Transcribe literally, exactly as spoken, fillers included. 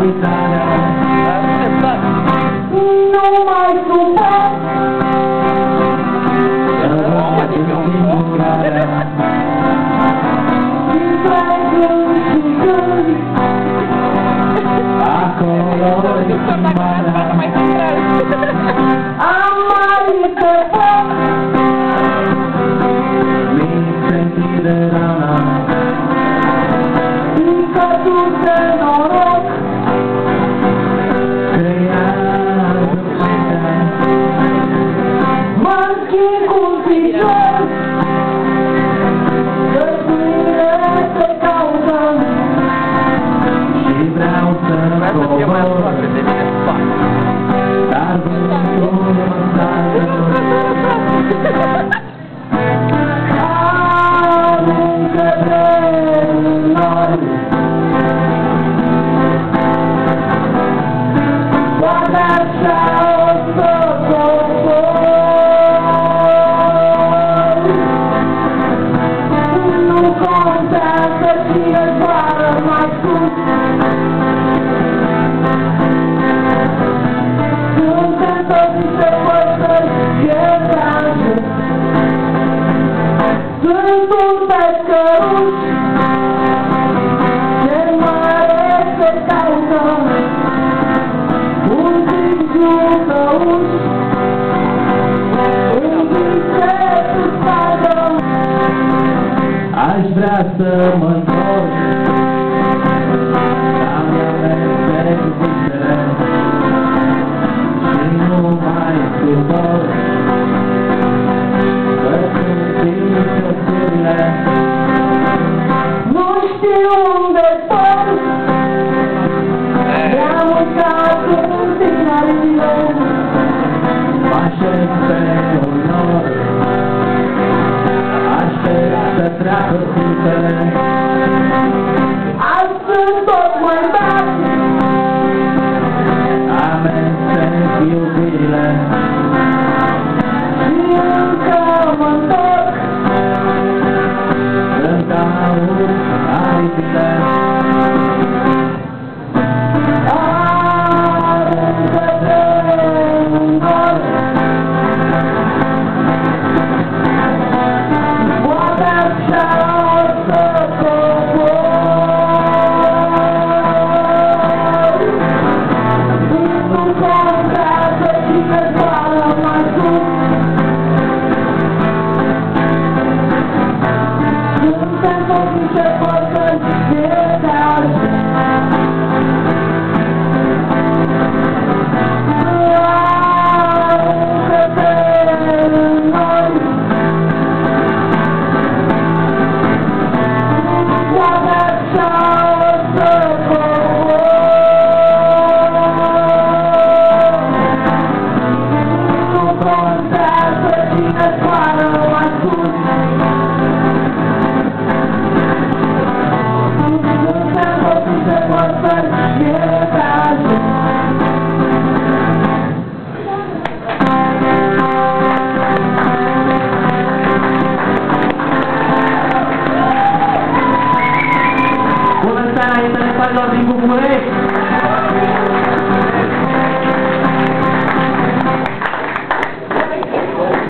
uitarea. Nu mai suport să văd singurarea. Dintre gând și gând, acolo-i schimbarea. Am mai de foc, mi-i sentire rana. Încă tu de noroc, creat dușmea. Mă închid cu-n picior, răzbuire se caută și vreau să cobor, dar vântul mă înțarcă. Aruncă-te în nori, poate așa o să cobor. Nu contează cine zboară mai sus, suntem toți niște păsări iertează. Sunt un pescăruș, cel mare se caută, un simplu căuș, un vise suspardă. Aș vrea să mă întorc, să-mi amestec visele și nu mai suport că sunt visăturile. Nu știu unde pot, mi-am uitat în tinerile, mă aștept pe un nor, aștept să treacă clipele. Azi sunt tot mai dat, amestec iubirile și încă mă întorc când aud aripile. Aruncă-te în nor, poate așa o să cobor. Nu contează cine zboară mai sus, suntem toți niște păsări iertează. Aruncă-te în nori, poate așa o să cobor. Nu contează cine zboară mai sus, suntem toți niște păsări iertează. Bună seara, intelectualilor din București!